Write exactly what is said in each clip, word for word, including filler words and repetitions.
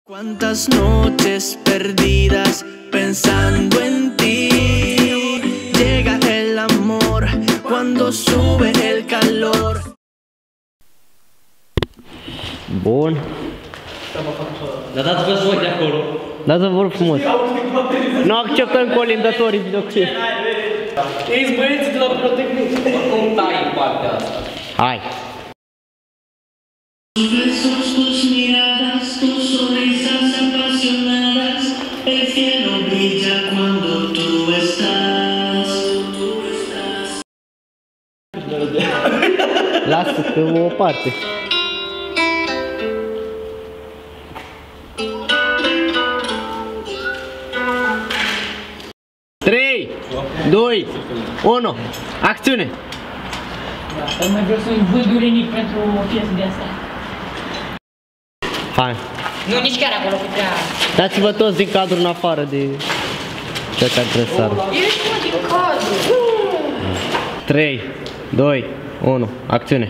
Cuántas noches perdidas pensando en ti. Llega el amor cuando sube el calor. Bun. Dar dați-vă voi de acolo. Dați-vă vor frumos. Nu acceptăm colindătorii videoclip. Ești băieții de la Protecnic. Cum tai în partea asta? Hai. Tus besos, tus miradas, tus sonrisas apasionadas. El cielo brilla cuando tú estás. Lasă pe o parte. trei, doi, unu, acțiune! Nu mai vreau să-i vând urinic pentru o piesă de asta. Hai. Nu, nici chiar acolo, că prea... Dați-vă toți din cadru în afară de ceea ce trebuie să sară. Ești mă din cadru! trei, doi, unu, acțiune!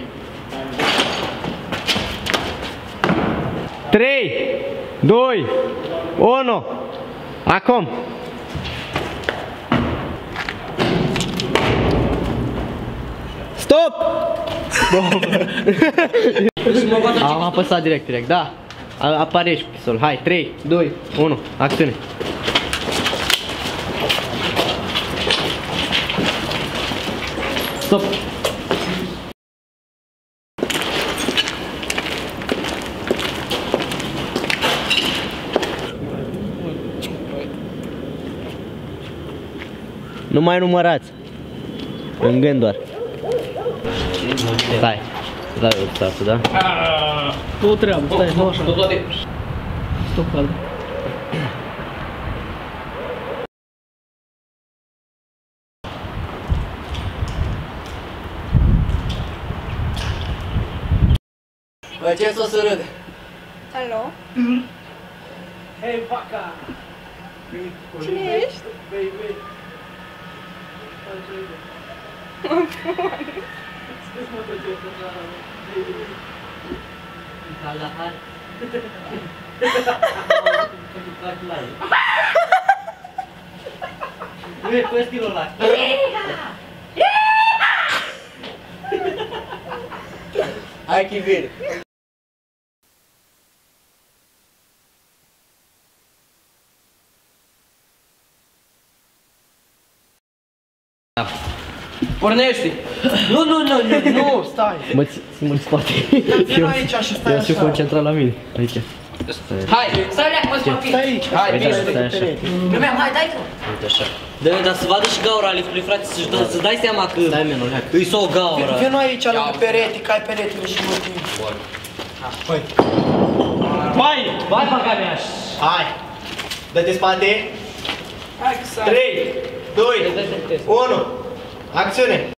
trei, doi, unu, acum! Stop! Am apăsat direct, direct, da. Apare și cu pisol. Hai, trei, doi, unu, acțiune. Stop! Nu mai numărați. În gând doar. Stai. Dai o stată, da? Tu o treabă, stai, nu așa. Stop, calm. Bă, ce s-o să râde? Alo? Hei, vaca! Cine ești? Baby! Mă pun. Scuze-mă pe ce e așa, baby! Kalahar! Nu e cu stilul ăla! Hai, Chivir! Pornește! Nu, nu, nu, nu, nu, stai! Mă țin în spate. Vino aici și stai Eu sunt așa. concentrat la mine. Aici. Hai, stai leac, mă spapit! Stai aici. Hai, Uite, bine! stai așa. Lumea, hai, dai-te! Uite așa. Dă, dar să vadă și gaura liftului, frate, să-și dă, să dai seama că Stai, menu, leac. îi s-o gaură. Vino aici lângă perete, că ai peretele și motiv. Hai. Vai! Vai, băga mea! Hai. Dă-te spate. Hai că să... trei, doi, unu, acțiune.